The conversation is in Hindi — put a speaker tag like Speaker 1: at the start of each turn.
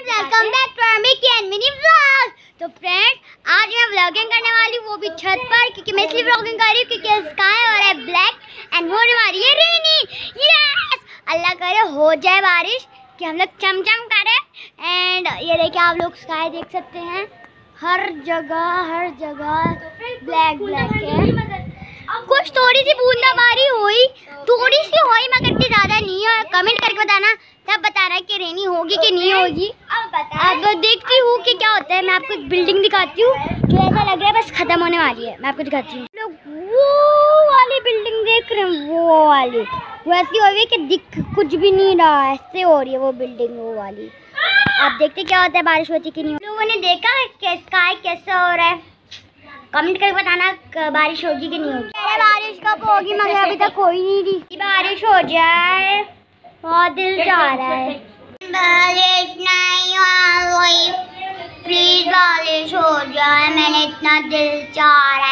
Speaker 1: Welcome back to our Mickey and Minnie vlog. तो फ्रेंड्स, आज मैं व्लॉगिंग करने वाली हूँ, वो भी छत पर, क्योंकि मैं इसलिए व्लॉगिंग कर रही हूँ क्योंकि स्काई हो रहा है ब्लैक एंड होने वाली है रेनी। यस, अल्लाह करे हो जाए बारिश कि हम लोग चमचम करें। एंड ये देखिए, आप लोग स्काई देख सकते हैं, हर जगह ब्लैक ब्लैक है। कुछ थोड़ी सी बूंदाबांदी हुई, थोड़ी सी हुई, मगर इतनी ज्यादा नहीं है। कमेंट करके बताना, तब बताना कि रेनी होगी कि नहीं होगी। अब देखती हूँ कि क्या होता है। मैं आपको एक बिल्डिंग दिखाती हूँ जो ऐसा लग रहा है बस खत्म होने वाली है। मैं आपको दिखाती हूँ। लोग वो वाली बिल्डिंग देख रहे हैं, वो वाली वैसी हो रही है कि दिख कुछ भी नहीं रहा, ऐसे हो रही है वो बिल्डिंग, वो वाली। आप देखते क्या होता है, बारिश होती कि नहीं। लोगों ने देखा कि स्काई कैसा हो रहा है, कमेंट करके बताना बारिश होगी कि नहीं होगी। बारिश कब होगी, मगर अभी तक कोई नहीं थी। बारिश हो जाए, बहुत दिल चाह रहा है। बारिश नहीं हुई, प्लीज बारिश हो जाए, मैंने इतना दिल चाह रहा